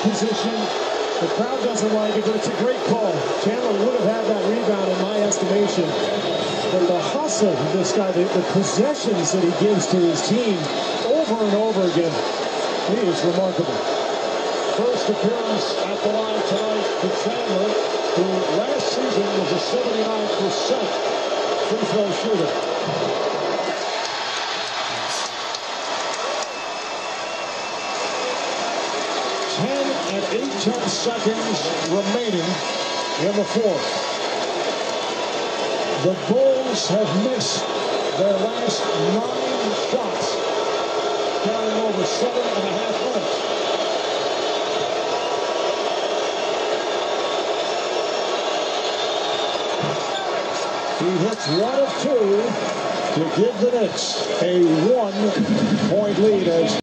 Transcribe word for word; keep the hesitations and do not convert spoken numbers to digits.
position. The crowd doesn't like it, but it's a great call. Chandler would have had that rebound in my estimation. But the hustle of this guy, the, the possessions that he gives to his team over and over again, he is remarkable. First appearance at the line tonight for Chandler, who last season was a seventy-nine percent free throw shooter. ten and eight tenths seconds remaining in the fourth. The Bulls have missed their last nine shots, carrying over seven and a half minutes. He hits one of two to give the Knicks a one-point lead as